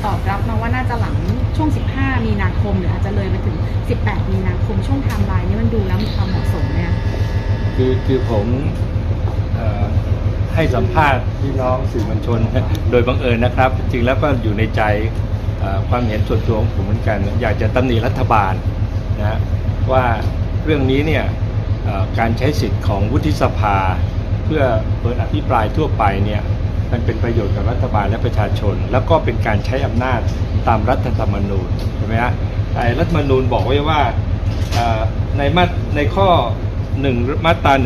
ตอบรับมาว่าน่าจะหลังช่วง15มีนาคมหรืออาจจะเลยไปถึง18มีนาคมช่วงไทม์ไลน์นี้มันดูแล้วมีความเหมาะสมไหมคะคือผมให้สัมภาษณ์พี่น้องสื่อมวลชนโดยบังเอิญนะครับจริงแล้วก็อยู่ในใจความเห็นส่วนตัวของผมเหมือนกันอยากจะตำหนิรัฐบาลนะว่าเรื่องนี้เนี่ยการใช้สิทธิ์ของวุฒิสภาเพื่อเปิดอภิปรายทั่วไปเนี่ยมันเป็นประโยชน์กับรัฐบาลและประชาชนแล้วก็เป็นการใช้อำนาจตามรัฐธรรมนูญใช่ไหมฮะรัฐธรรมนูญบอกไว้ว่าในข้อ1มาตรา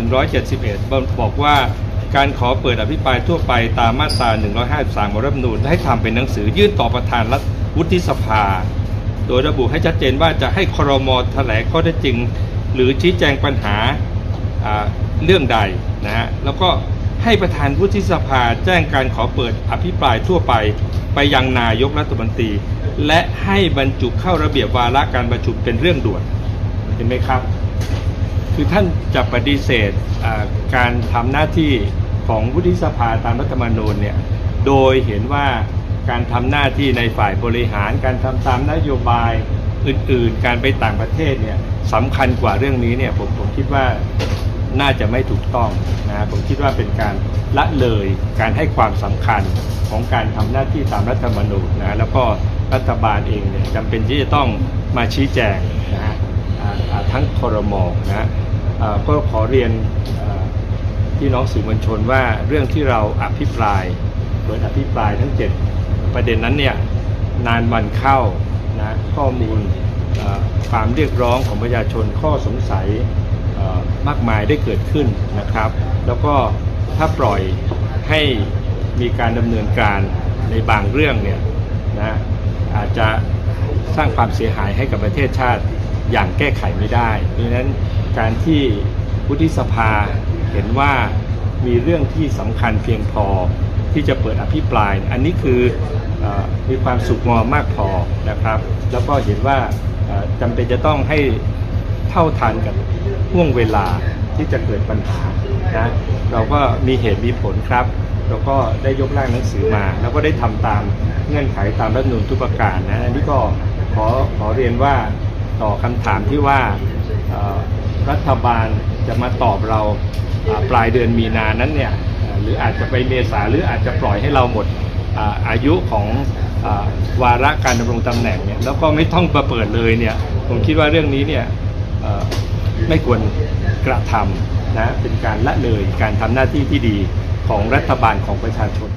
171บอกว่าการขอเปิดอภิปรายทั่วไปตามมาตรา153ของรัฐธรรมนูญให้ทำเป็นหนังสือยื่นต่อประธานรัฐวุฒิสภาโดยระบุให้ชัดเจนว่าจะให้ครม.แถลงข้อเท็จจริงหรือชี้แจงปัญหาเรื่องใดนะฮะแล้วก็ให้ประธานวุฒิสภาแจ้งการขอเปิดอภิปรายทั่วไปยังนายกรัฐมนตรีและให้บรรจุเข้าระเบียบวาระการประชุมเป็นเรื่องด่วนเห็นไหมครับคือท่านจะปฏิเสธการทำหน้าที่ของวุฒิสภาตามรัฐธรรมนูญเนี่ยโดยเห็นว่าการทำหน้าที่ในฝ่ายบริหารการทำตามนโยบายอื่นๆการไปต่างประเทศเนี่ยสำคัญกว่าเรื่องนี้เนี่ยผมคิดว่าน่าจะไม่ถูกต้องนะผมคิดว่าเป็นการละเลยการให้ความสำคัญของการทำหน้าที่ตามรัฐธรรมนูญนะแล้วก็รัฐบาลเองเนี่ยจำเป็นที่จะต้องมาชี้แจงนะฮะทั้งครม.นะก็ขอเรียนพี่น้องสื่อมวลชนว่าเรื่องที่เราอภิปรายโดยอภิปรายทั้ง7ประเด็นนั้นเนี่ยนานวันเข้านะข้อมูลความเรียกร้องของประชาชนข้อสงสัยมากมายได้เกิดขึ้นนะครับแล้วก็ถ้าปล่อยให้มีการดำเนินการในบางเรื่องเนี่ยนะอาจจะสร้างความเสียหายให้กับประเทศชาติอย่างแก้ไขไม่ได้ดังนั้นการที่วุฒิสภาเห็นว่ามีเรื่องที่สำคัญเพียงพอที่จะเปิดอภิปรายอันนี้คือมีความสุขงอมากพอนะครับแล้วก็เห็นว่าจำเป็นจะต้องให้เท่าทันกับห่วงเวลาที่จะเกิดปัญหานะเราก็มีเหตุมีผลครับเราก็ได้ยกร่างหนังสือมาแล้วก็ได้ทำตามเงื่อนไขตามรัฐธรรมนูญทุกประการนะอันนี้ก็ขอเรียนว่าต่อคำถามที่ว่ารัฐบาลจะมาตอบเราปลายเดือนมีนานั้นเนี่ยหรืออาจจะไปเมษาหรืออาจจะปล่อยให้เราหมดอายุของวาระการดำรงตำแหน่งเนี่ยแล้วก็ไม่ต้องมาเปิดเลยเนี่ยผมคิดว่าเรื่องนี้เนี่ยไม่ควรกระทำนะเป็นการละเลยการทำหน้าที่ที่ดีของรัฐบาลของประชาชน